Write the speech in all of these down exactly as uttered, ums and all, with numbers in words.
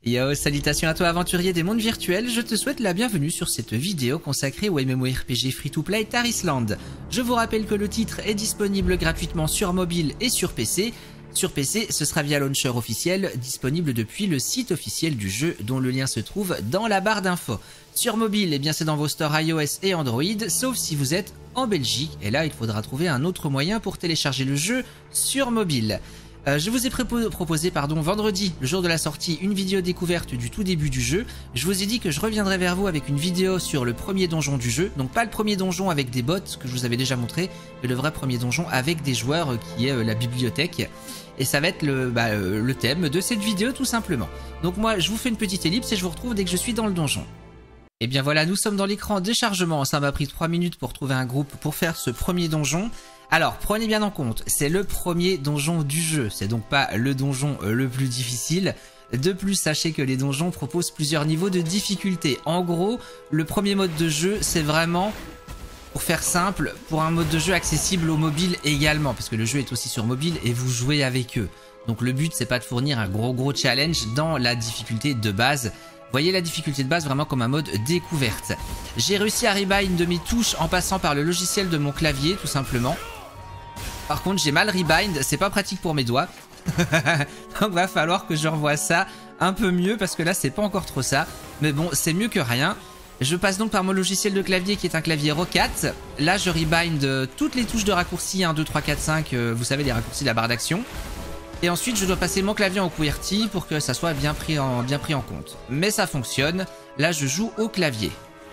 Yo, salutations à toi aventurier des mondes virtuels, je te souhaite la bienvenue sur cette vidéo consacrée au MMORPG Free-to-Play Tarisland. Je vous rappelle que le titre est disponible gratuitement sur mobile et sur P C. Sur P C, ce sera via launcher officiel, disponible depuis le site officiel du jeu, dont le lien se trouve dans la barre d'infos. Sur mobile, eh bien c'est dans vos stores iOS et Android, sauf si vous êtes en Belgique, et là il faudra trouver un autre moyen pour télécharger le jeu sur mobile. Euh, je vous ai proposé pardon, vendredi, le jour de la sortie, une vidéo découverte du tout début du jeu. Je vous ai dit que je reviendrai vers vous avec une vidéo sur le premier donjon du jeu. Donc pas le premier donjon avec des bots, que je vous avais déjà montré, mais le vrai premier donjon avec des joueurs, euh, qui est euh, la bibliothèque. Et ça va être le, bah, euh, le thème de cette vidéo tout simplement. Donc moi, je vous fais une petite ellipse et je vous retrouve dès que je suis dans le donjon. Et bien voilà, nous sommes dans l'écran déchargement. Ça m'a pris trois minutes pour trouver un groupe pour faire ce premier donjon. Alors, prenez bien en compte, c'est le premier donjon du jeu, c'est donc pas le donjon le plus difficile. De plus, sachez que les donjons proposent plusieurs niveaux de difficulté. En gros, le premier mode de jeu, c'est vraiment, pour faire simple, pour un mode de jeu accessible au mobile également, parce que le jeu est aussi sur mobile et vous jouez avec eux. Donc le but, c'est pas de fournir un gros gros challenge dans la difficulté de base. Voyez la difficulté de base vraiment comme un mode découverte. J'ai réussi à rebind de mes touches en passant par le logiciel de mon clavier, tout simplement. Par contre, j'ai mal rebind, c'est pas pratique pour mes doigts. Donc va falloir que je revoie ça un peu mieux parce que là c'est pas encore trop ça. Mais bon, c'est mieux que rien. Je passe donc par mon logiciel de clavier qui est un clavier Rocat. Là je rebind toutes les touches de raccourci un, deux, trois, quatre, cinq, euh, vous savez les raccourcis de la barre d'action. Et ensuite je dois passer mon clavier en QWERTY pour que ça soit bien pris en, bien pris en compte. Mais ça fonctionne, là je joue au clavier.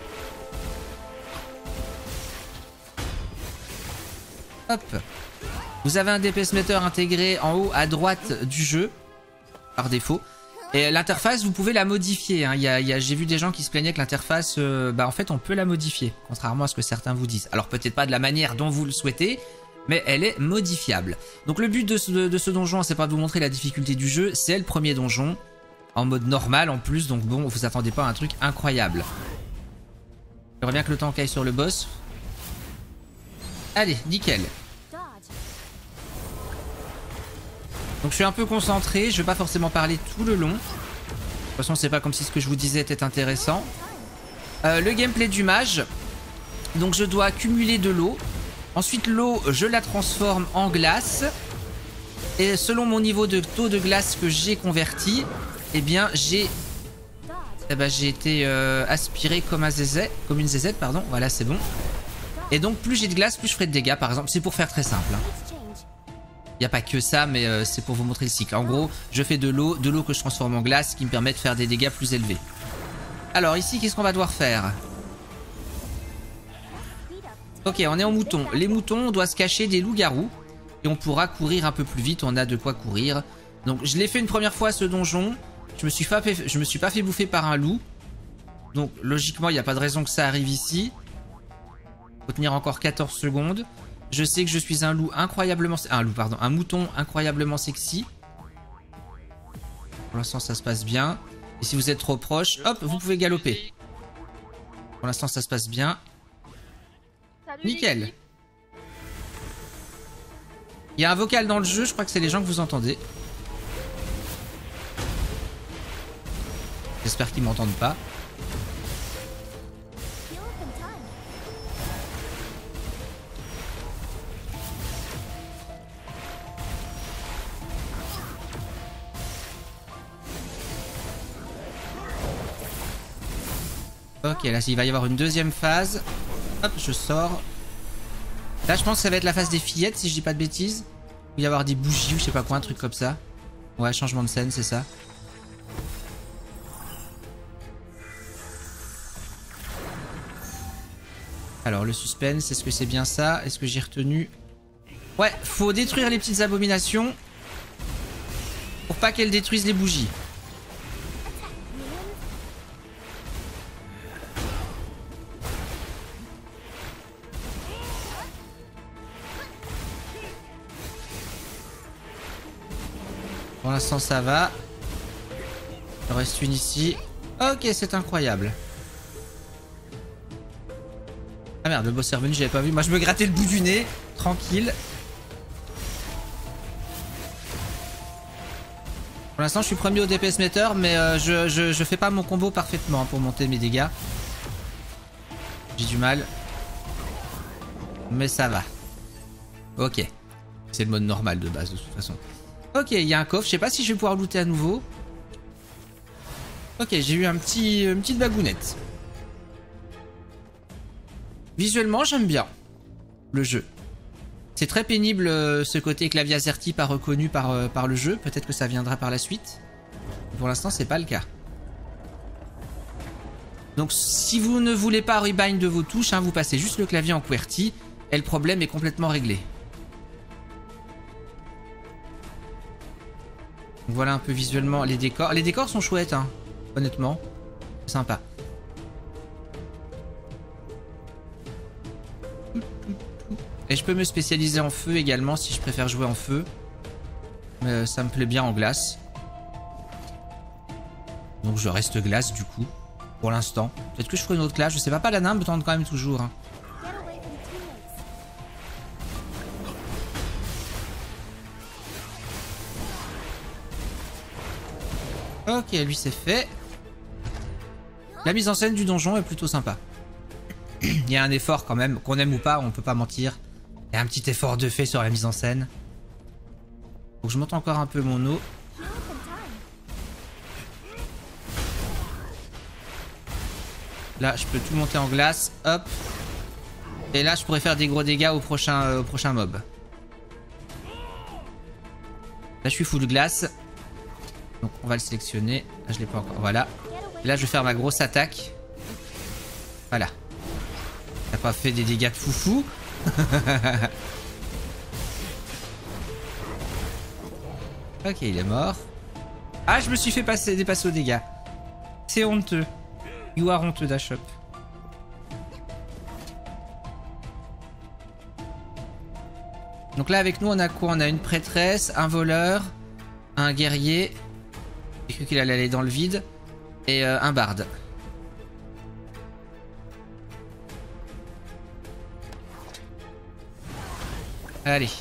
Hop. Vous avez un D P S meter intégré en haut à droite du jeu, par défaut. Et l'interface, vous pouvez la modifier. Hein. Il y a, il y a, j'ai vu des gens qui se plaignaient que l'interface, euh, bah en fait, on peut la modifier, contrairement à ce que certains vous disent. Alors peut-être pas de la manière dont vous le souhaitez, mais elle est modifiable. Donc le but de ce, de, de ce donjon, c'est pas de vous montrer la difficulté du jeu, c'est le premier donjon, en mode normal en plus, donc bon, vous attendez pas à un truc incroyable. J'aimerais bien que le temps caille sur le boss. Allez, nickel. Donc je suis un peu concentré, je vais pas forcément parler tout le long. De toute façon c'est pas comme si ce que je vous disais était intéressant. Euh, le gameplay du mage. Donc je dois accumuler de l'eau. Ensuite l'eau je la transforme en glace. Et selon mon niveau de taux de glace que j'ai converti, eh bien j'ai eh ben, j'ai été euh, aspiré comme un zézette, comme une zézette pardon. Voilà c'est bon. Et donc plus j'ai de glace plus je ferai de dégâts par exemple. C'est pour faire très simple. Hein. Il n'y a pas que ça, mais euh, c'est pour vous montrer le cycle. En gros, je fais de l'eau, de l'eau que je transforme en glace, qui me permet de faire des dégâts plus élevés. Alors ici, qu'est-ce qu'on va devoir faire? Ok, on est en mouton. Les moutons, on doit se cacher des loups-garous. Et on pourra courir un peu plus vite, on a de quoi courir. Donc je l'ai fait une première fois ce donjon. Je me suis pas fait, je me suis pas fait bouffer par un loup. Donc logiquement, il n'y a pas de raison que ça arrive ici. Faut tenir encore quatorze secondes. Je sais que je suis un loup incroyablement... Un loup, pardon. Un mouton incroyablement sexy. Pour l'instant, ça se passe bien. Et si vous êtes trop proche, hop, vous pouvez galoper. Pour l'instant, ça se passe bien. Nickel. Il y a un vocal dans le jeu, je crois que c'est les gens que vous entendez. J'espère qu'ils m'entendent pas. Ok, là il va y avoir une deuxième phase. Hop, je sors. Là je pense que ça va être la phase des fillettes si je dis pas de bêtises. Il va y avoir des bougies ou je sais pas quoi, un truc comme ça. Ouais, changement de scène, c'est ça. Alors le suspense, est-ce que c'est bien ça? Est-ce que j'ai retenu? Ouais, faut détruire les petites abominations pour pas qu'elles détruisent les bougies. Pour l'instant ça va. Il en reste une ici. Ok, c'est incroyable. Ah merde, le boss est revenu, j'avais pas vu. Moi je me grattais le bout du nez. Tranquille. Pour Pour l'instant, je suis premier au D P S meter, mais euh, je, je, je fais pas mon combo parfaitement pour monter mes dégâts. J'ai du mal. Mais ça va. Ok. C'est le mode normal de base, de toute façon. Ok, il y a un coffre. Je sais pas si je vais pouvoir looter à nouveau. Ok, j'ai eu un petit, une petite bagounette. Visuellement, j'aime bien le jeu. C'est très pénible euh, ce côté clavier AZERTY pas reconnu par, euh, par le jeu. Peut-être que ça viendra par la suite. Pour l'instant, c'est pas le cas. Donc, si vous ne voulez pas rebind de vos touches, hein, vous passez juste le clavier en QWERTY et le problème est complètement réglé. Donc, voilà un peu visuellement les décors. Les décors sont chouettes, hein, honnêtement. C'est sympa. Et je peux me spécialiser en feu également si je préfère jouer en feu. Mais euh, ça me plaît bien en glace. Donc je reste glace du coup. Pour l'instant. Peut-être que je ferai une autre classe. Je sais pas, Paladin me tente quand même toujours. Hein. Ok, lui c'est fait. La mise en scène du donjon est plutôt sympa. Il y a un effort quand même. Qu'on aime ou pas, on peut pas mentir. Il y a un petit effort de fait sur la mise en scène. Faut que je monte encore un peu mon eau. Là, je peux tout monter en glace. Hop. Et là, je pourrais faire des gros dégâts au prochain, euh, au prochain mob. Là, je suis full glace. Donc, on va le sélectionner. Là, je l'ai pas encore. Voilà. Et là, je vais faire ma grosse attaque. Voilà. T'as pas fait des dégâts de foufou. Ok, il est mort. Ah, je me suis fait passer, dépasser aux dégâts. C'est honteux. You are honteux, Dashop. Donc là, avec nous, on a quoi? On a une prêtresse, un voleur, un guerrier. J'ai cru qu'il allait aller dans le vide. Et euh, un barde. Allez.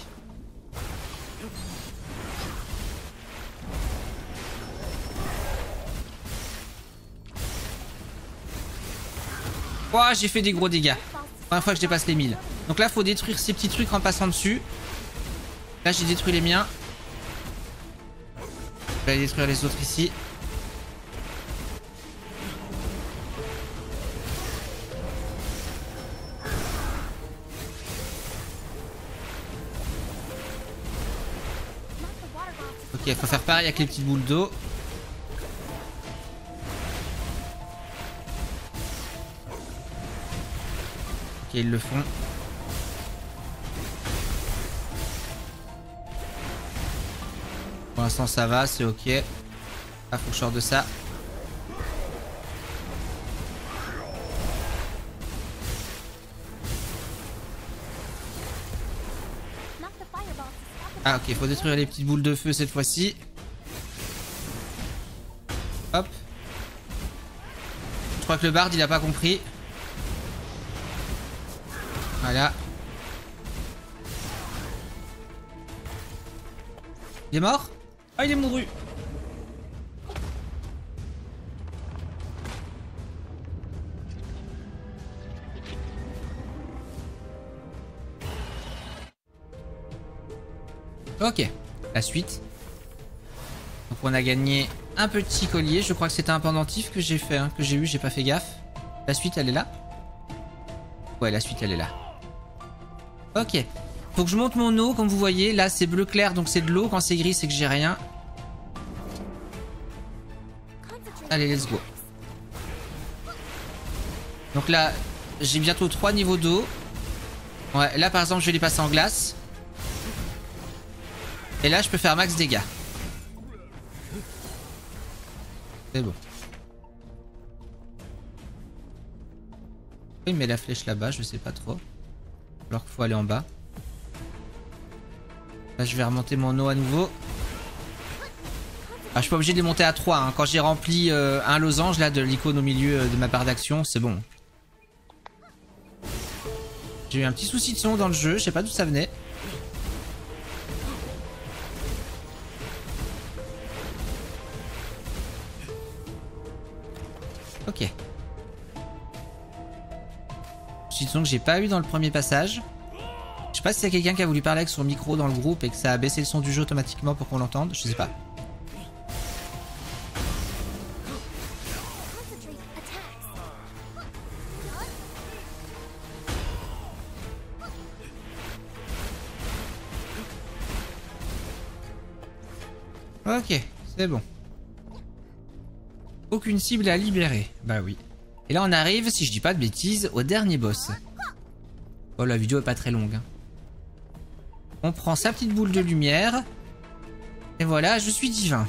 Oh, j'ai fait des gros dégâts. Première fois que je dépasse les mille. Donc là, faut détruire ces petits trucs en passant dessus. Là, j'ai détruit les miens. Je vais aller détruire les autres ici. Ok, il faut faire pareil avec les petites boules d'eau. Ok, ils le font. Pour l'instant, ça va, c'est ok. Ah, faut que je sorte de ça. Ah ok, faut détruire les petites boules de feu cette fois-ci. Hop. Je crois que le bard il a pas compris. Voilà. Il est mort? Ah, il est mouru. Ok, la suite. Donc on a gagné un petit collier. Je crois que c'était un pendentif que j'ai fait, hein, que j'ai eu, j'ai pas fait gaffe. La suite elle est là. Ouais, la suite elle est là. Ok. Faut que je monte mon eau, comme vous voyez. Là c'est bleu clair, donc c'est de l'eau. Quand c'est gris, c'est que j'ai rien. Allez, let's go. Donc là, j'ai bientôt trois niveaux d'eau. Ouais, là par exemple, je vais les passer en glace. Et là, je peux faire max dégâts. C'est bon. Il met la flèche là-bas, je sais pas trop. Alors qu'il faut aller en bas. Là, je vais remonter mon eau à nouveau. Ah, je suis pas obligé de les monter à trois. Hein. Quand j'ai rempli euh, un losange là de l'icône au milieu de ma barre d'action, c'est bon. J'ai eu un petit souci de son dans le jeu, je sais pas d'où ça venait. Ok. Disons que j'ai pas eu dans le premier passage. Je sais pas si c'est quelqu'un qui a voulu parler avec son micro dans le groupe et que ça a baissé le son du jeu automatiquement pour qu'on l'entende. Je sais pas. Ok, c'est bon. Aucune cible à libérer. Bah oui. Et là on arrive, si je dis pas de bêtises, au dernier boss. Oh, la vidéo est pas très longue. Hein. On prend sa petite boule de lumière. Et voilà, je suis divin.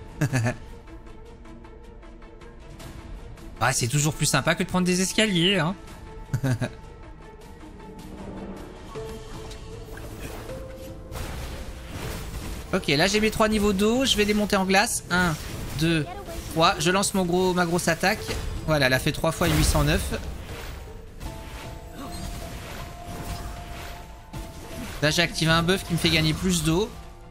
Ah, c'est toujours plus sympa que de prendre des escaliers, hein. Ok, là j'ai mes trois niveaux d'eau, je vais les monter en glace. un, deux, trois. Je lance mon gros, ma grosse attaque. Voilà, elle a fait trois fois huit cent neuf. Là j'ai activé un buff qui me fait gagner plus d'eau.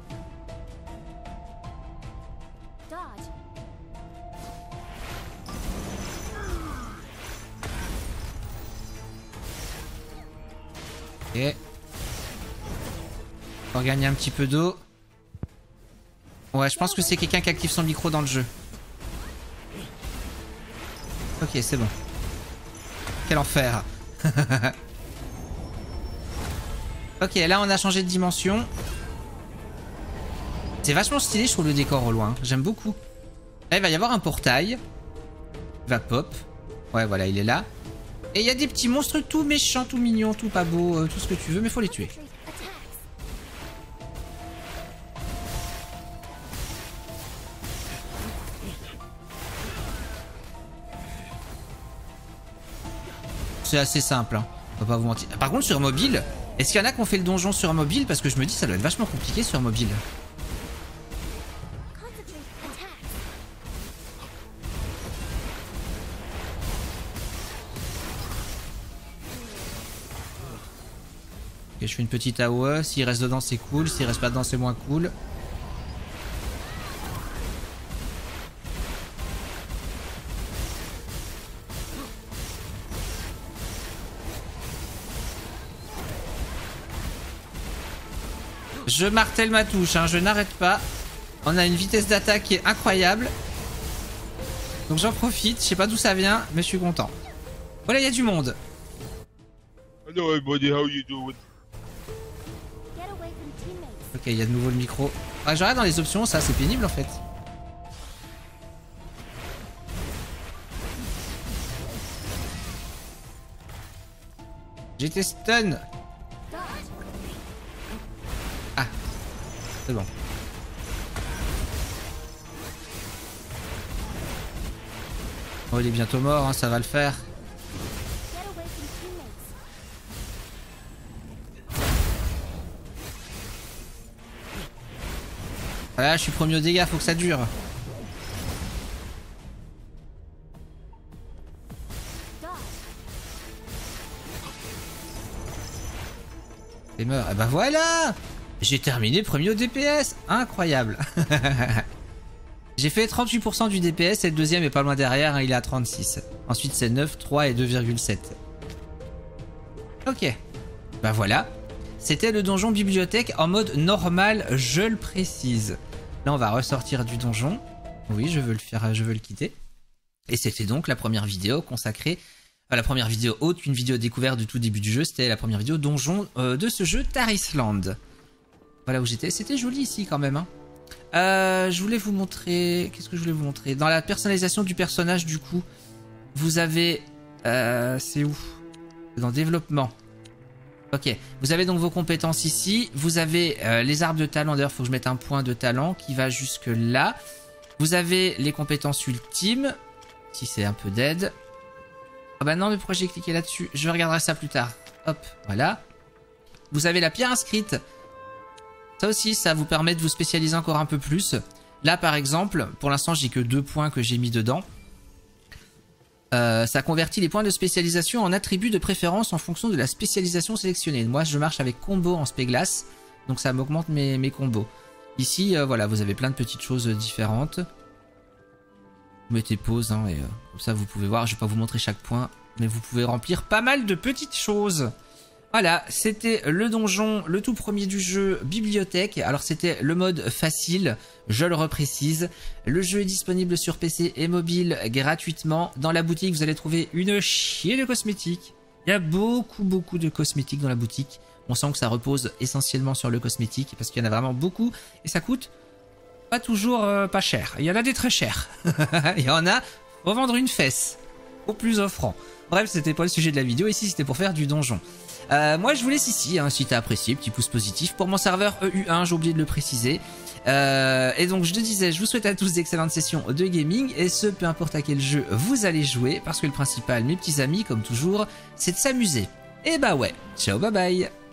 Ok. Pour gagner un petit peu d'eau. Ouais, je pense que c'est quelqu'un qui active son micro dans le jeu. Ok, c'est bon. Quel enfer. Ok, là on a changé de dimension. C'est vachement stylé, je trouve, le décor au loin. J'aime beaucoup. Là, il va y avoir un portail. Il va pop. Ouais, voilà, il est là. Et il y a des petits monstres tout méchants, tout mignons, tout pas beaux, euh, tout ce que tu veux, mais faut les tuer. C'est assez simple, hein. On va pas vous mentir. Par contre, sur mobile, est-ce qu'il y en a qui ont fait le donjon sur mobile? Parce que je me dis ça doit être vachement compliqué sur mobile. Ok, je fais une petite A O E. S'il reste dedans, c'est cool. S'il reste pas dedans, c'est moins cool. Je martèle ma touche, hein, je n'arrête pas. On a une vitesse d'attaque qui est incroyable. Donc j'en profite, je sais pas d'où ça vient, mais je suis content. Voilà, il y a du monde. Hello everybody, how you doing? Ok, il y a de nouveau le micro. Ah, je regarde dans les options, ça c'est pénible en fait. J'étais stun. Ah, c'est bon. Oh, il est bientôt mort, hein, ça va le faire. Voilà, je suis premier au dégâts, faut que ça dure. Et meurt. Et bah voilà! J'ai terminé premier au D P S. Incroyable. J'ai fait trente-huit pour cent du D P S et le deuxième est pas loin derrière, hein, il est à trente-six. Ensuite c'est neuf, trois et deux virgule sept. Ok. Bah voilà. C'était le donjon bibliothèque en mode normal, je le précise. Là on va ressortir du donjon. Oui, je veux le faire, je veux le quitter. Et c'était donc la première vidéo consacrée... Euh, la première vidéo haute, une vidéo découverte du tout début du jeu. C'était la première vidéo donjon euh, de ce jeu Tarisland. Voilà où j'étais. C'était joli ici quand même. Hein. Euh, je voulais vous montrer... Qu'est-ce que je voulais vous montrer? Dans la personnalisation du personnage du coup, vous avez... Euh, c'est où? Dans développement. Ok. Vous avez donc vos compétences ici. Vous avez euh, les arbres de talent. D'ailleurs, il faut que je mette un point de talent qui va jusque là. Vous avez les compétences ultimes. Si c'est un peu d'aide. Ah bah non, mais pourquoi j'ai cliqué là-dessus? Je regarderai ça plus tard. Hop, voilà. Vous avez la pierre inscrite. Ça aussi, ça vous permet de vous spécialiser encore un peu plus. Là, par exemple, pour l'instant, j'ai que deux points que j'ai mis dedans. Euh, ça convertit les points de spécialisation en attributs de préférence en fonction de la spécialisation sélectionnée. Moi, je marche avec combo en spé-glace, donc ça m'augmente mes, mes combos. Ici, euh, voilà, vous avez plein de petites choses différentes. Vous mettez pause, hein, et euh, comme ça vous pouvez voir, je vais pas vous montrer chaque point, mais vous pouvez remplir pas mal de petites choses. Voilà, c'était le donjon, le tout premier du jeu, bibliothèque. Alors c'était le mode facile, je le reprécise. Le jeu est disponible sur P C et mobile gratuitement. Dans la boutique, vous allez trouver une chier de cosmétiques. Il y a beaucoup, beaucoup de cosmétiques dans la boutique. On sent que ça repose essentiellement sur le cosmétique parce qu'il y en a vraiment beaucoup et ça coûte pas toujours euh, pas cher. Il y en a des très chers. Il y en a, faut vendre une fesse au plus offrant. Bref, c'était pas le sujet de la vidéo. Ici, c'était pour faire du donjon. Euh, moi je vous laisse ici, hein, si t'as apprécié, petit pouce positif pour mon serveur E U un, j'ai oublié de le préciser. Euh, et donc je te disais, je vous souhaite à tous d'excellentes sessions de gaming, et ce peu importe à quel jeu vous allez jouer, parce que le principal, mes petits amis, comme toujours, c'est de s'amuser. Et bah ouais, ciao bye bye.